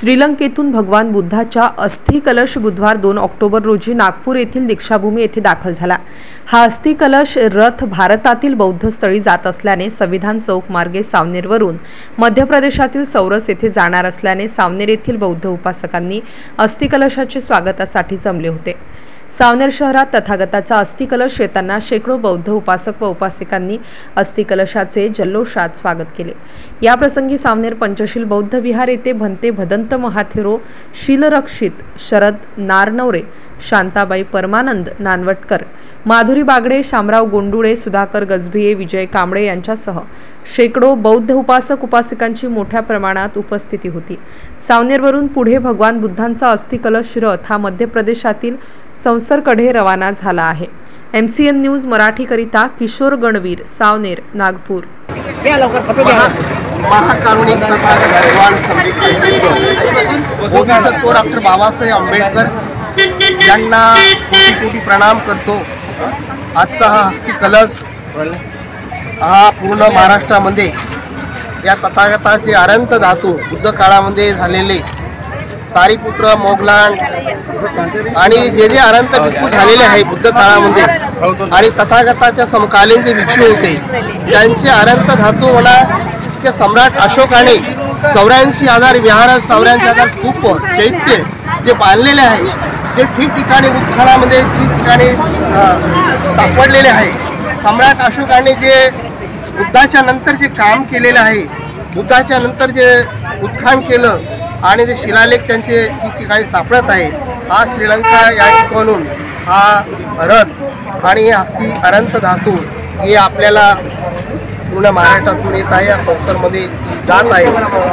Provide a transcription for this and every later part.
श्रीलंकेतून भगवान बुद्धाच्या अस्थि कलश बुधवार 2 ऑक्टोबर रोजी नागपूर येथील दीक्षाभूमी येथे दाखल झाला। हा अस्थि कलश रथ भारतातील बौद्ध स्थळी जात असल्याने संविधान चौक मार्गे सावनेरवरून मध्य प्रदेशातील सौरस येथे जाणार असल्याने सावनेर येथील बौद्ध उपासकांनी अस्थि कलशाचे स्वागतासाठी जमले होते। सावनेर शहरात तथागताचा अस्थि कलश येताना शेकडो बौद्ध उपासक व उपासिकांनी अस्थि कलशाचे जल्लोषात स्वागत केले। या प्रसंगी सावनेर पंचशील बौद्ध विहार येथे भंते भदंत महाथेरो शीलरक्षित शरद नारनवरे, शांताबाई परमानंद नानवटकर, माधुरी बागडे, शामराव गोंडुळे, सुधाकर गजभिये, विजय कांबळे यांच्यासह शेकडो बौद्ध उपासक उपासिकांची मोठ्या प्रमाणात उपस्थिती होती। सावनेरवरून पुढे भगवान बुद्धांचा अस्थि कलश रथ हा मध्य प्रदेशातील संसरकडे रवाना झाला आहे। MCN न्यूज मराठी करिता किशोर गणवीर, सावनेर, नागपूर। महाकारुणिक तथागत भगवान समृद्ध बोधिसत्व डॉक्टर बाबासाहेब आंबेडकर यांना कोटी कोटी प्रणाम करतो। आजचा हा अस्थि कलश हा पूर्ण महाराष्ट्रामध्ये या तथागताचे अनंत धातू बुद्ध काळामध्ये झालेले सारीपुत्र, मोगलांड आणि जे अनंत भिक्खू झालेले आहे बुद्ध काळामध्ये आणि तथागताच्या समकालीन जे भिक्षू होते त्यांचे अनंत धातू म्हणा त्या सम्राट अशोकाने 84,000 विहार, 84,000 स्तूप, चैत्य जे बांधलेले आहे, जे ठिकठिकाणी उत्खनामध्ये ठिकठिकाणी सापडलेले आहे। सम्राट अशोकाने जे बुद्धाच्या नंतर जे काम केलेले आहे, बुद्धाच्या नंतर जे उत्खनन केलं आणि ते शिलालेख त्यांचे ठिकठिकाणी सापडत आहे। हा श्रीलंका या ठिकाणून हा रथ आणि अस्थि अनंत धातू हे आपल्याला पूर्ण महाराष्ट्रातून येत आहे, या संसरमध्ये जात आहे।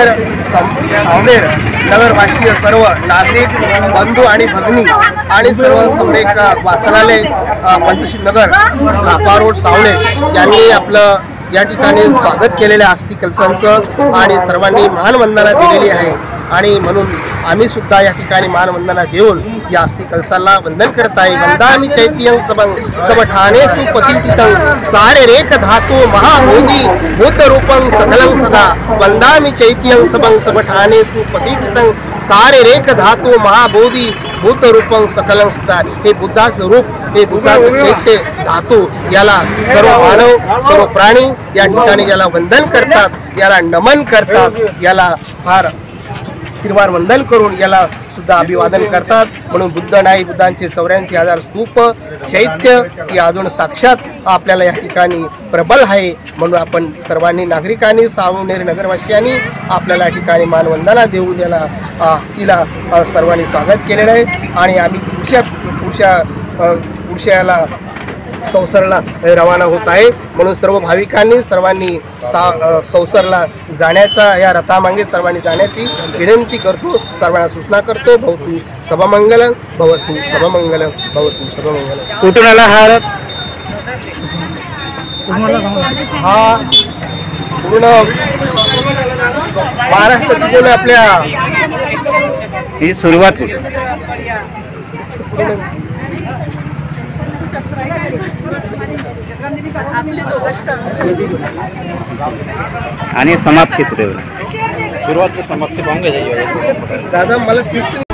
सावनेर नगरवासीय सर्व नागरिक बंधू आणि भगिनी आणि सर्व सम्यक वाचनालय पंचशील नगर कापा रोड सावनेर यांनी आपलं या ठिकाणी स्वागत केलेल्या अस्थि कलशांचं आणि सर्वांनी मानवंदना दिलेली आहे आणि म्हणून आम्ही सुद्धा या ठिकाणी मानवंदना देऊन या अस्थि कलशाला वंदन करत आहे। वंदामि चैत्यं सबठानेषु पतितं सारे रेख धातु महाबोधि बुद्ध रूपं सकलं सदा। वंदामि चैत्यं सबठानेषु पतितं सारे रेख धातु महाबोधि बुद्ध रूपं सकलं सदा। हे बुद्धाचं रूप, हे बुद्धाचं चैत्य धातू याला सर्व मानव, सर्व प्राणी या ठिकाणी याला वंदन करतात, याला नमन करतात, याला फार तिरवार वंदन करून याला सुद्धा अभिवादन करतात। म्हणून बुद्ध नाही, बुद्धांचे 84,000 स्तूप, चैत्य हे अजून साक्षात आपल्याला या ठिकाणी प्रबल आहे। म्हणून आपण सर्वांनी नागरिकांनी, सावनेर नगरवासियांनी आपल्याला या ठिकाणी मानवंदना देऊन याला अस्थीला सर्वांनी स्वागत केलेलं आहे आणि आम्ही पुढच्या याला संसरला रवाना होत आहे। म्हणून सर्व भाविकांनी सर्वांनी संसरला जाण्याचा, या रथामागे सर्वांनी जाण्याची विनंती करतो, सर्वांना सूचना करतो। भवतु सबमंगलम, भवतु सबमंगलम, भवतु सबमंगलम। कुठून आला हा रथ? हा पूर्ण महाराष्ट्रातून आपल्या ही सुरुवात कुठे आणि समाप्ती कुठे? सुरुवात समाप्ती पाहून घ्यायची दादा मला